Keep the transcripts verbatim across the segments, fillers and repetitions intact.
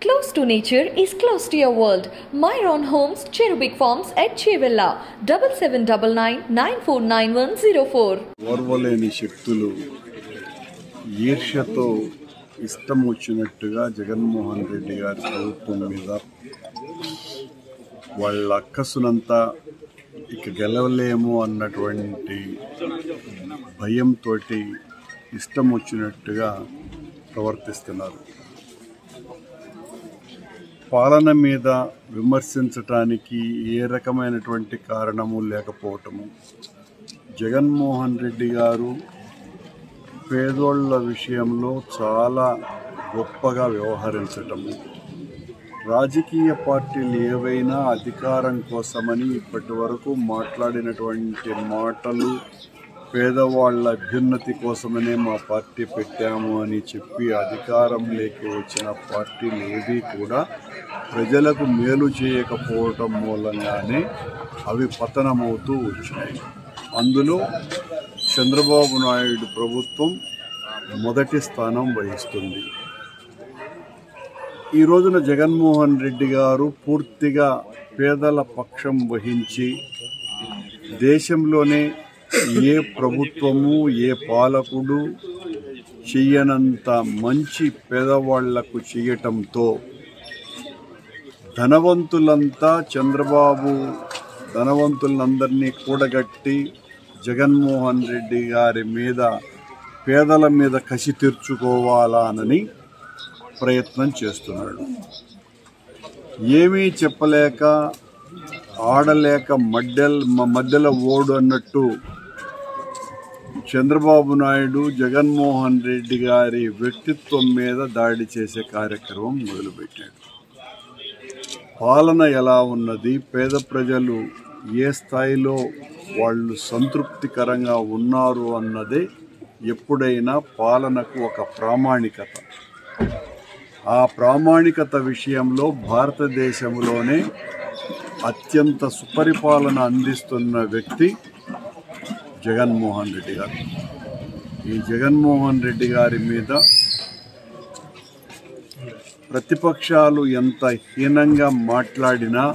Close to nature is close to your world. Myron Homes, Cherubic Farms at Chevilla. seven seven nine nine nine four nine one zero four. ఓర్వలేని శక్తులు ఈర్ష్యతో ఇష్టం వచ్చినట్టుగా జగన్మోహన్ రెడ్డి గారి ప్రభుత్వం మీద వాళ్ళ అక్కసునంతా ఇక గెలవలేము అన్నటువంటి భయంతో ఇష్టం వచ్చినట్టుగా ప్రవర్తిస్తున్నారు. పాలన మీద విమర్శించటానికి ఏ రకమైనటువంటి కారణము లేకపోవటము, జగన్మోహన్ రెడ్డి గారు పేదోళ్ళ విషయంలో చాలా గొప్పగా వ్యవహరించటము, రాజకీయ పార్టీలు ఏవైనా అధికారం కోసమని ఇప్పటి వరకు మాట్లాడినటువంటి మాటలు పేదవాళ్ళ అభ్యున్నతి కోసమనే మా పార్టీ పెట్టాము అని చెప్పి అధికారంలోకి వచ్చిన పార్టీలు ఏవి కూడా ప్రజలకు మేలు చేయకపోవటం మూలంగానే అవి పతనమవుతూ వచ్చినాయి. అందులో చంద్రబాబు నాయుడు ప్రభుత్వం మొదటి స్థానం వహిస్తుంది. ఈ రోజున జగన్మోహన్ రెడ్డి గారు పూర్తిగా పేదల పక్షం వహించి దేశంలోనే ఏ ప్రభుత్వము ఏ పాలకుడు చెయ్యనంత మంచి పేదవాళ్లకు చేయటంతో ధనవంతులంతా చంద్రబాబు ధనవంతులందరినీ కూడగట్టి జగన్మోహన్ రెడ్డి గారి మీద పేదల మీద కసి తీర్చుకోవాలని ప్రయత్నం చేస్తున్నాడు. ఏమీ చెప్పలేక ఆడలేక మధ్యల మధ్యలో ఓడు అన్నట్టు చంద్రబాబు నాయుడు జగన్మోహన్ రెడ్డి గారి వ్యక్తిత్వం మీద దాడి చేసే కార్యక్రమం మొదలుపెట్టాడు. పాలన ఎలా ఉన్నది, పేద ప్రజలు ఏ స్థాయిలో వాళ్ళు సంతృప్తికరంగా ఉన్నారు అన్నదే ఎప్పుడైనా పాలనకు ఒక ప్రామాణికత. ఆ ప్రామాణికత విషయంలో భారతదేశంలోనే అత్యంత సుపరిపాలన అందిస్తున్న వ్యక్తి జగన్మోహన్ రెడ్డి గారు. ఈ జగన్మోహన్ రెడ్డి గారి మీద ప్రతిపక్షాలు ఎంత హీనంగా మాట్లాడినా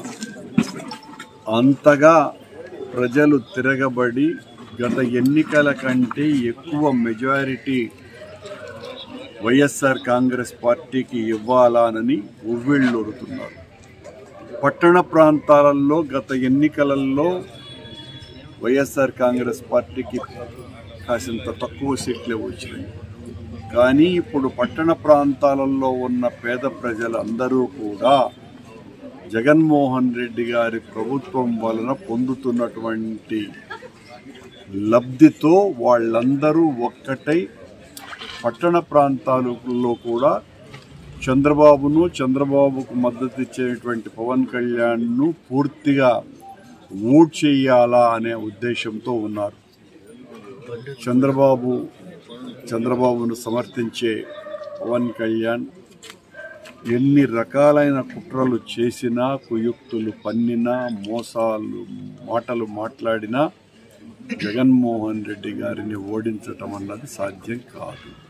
అంతగా ప్రజలు తిరగబడి గత ఎన్నికల కంటే ఎక్కువ మెజారిటీ వైఎస్ఆర్ కాంగ్రెస్ పార్టీకి ఇవ్వాలని ఉవ్విళ్ళూరుతున్నారు. పట్టణ ప్రాంతాలలో గత ఎన్నికలలో వైఎస్ఆర్ కాంగ్రెస్ పార్టీకి కాసింత తక్కువ సీట్లే వచ్చినాయి. కానీ ఇప్పుడు పట్టణ ప్రాంతాలలో ఉన్న పేద ప్రజలందరూ కూడా జగన్మోహన్ రెడ్డి గారి ప్రభుత్వం వలన పొందుతున్నటువంటి లబ్ధితో వాళ్ళందరూ ఒక్కటై పట్టణ ప్రాంతాలలో కూడా చంద్రబాబును చంద్రబాబుకు మద్దతు ఇచ్చేటువంటి పవన్ కళ్యాణ్ను పూర్తిగా ఓట్ చేయాలా అనే ఉద్దేశంతో ఉన్నారు. చంద్రబాబు చంద్రబాబును సమర్థించే పవన్ కళ్యాణ్ ఎన్ని రకాలైన కుట్రలు చేసినా, కుయుక్తులు పన్నినా, మోసాలు మాటలు మాట్లాడినా జగన్మోహన్ రెడ్డి గారిని ఓడించటం అన్నది సాధ్యం కాదు.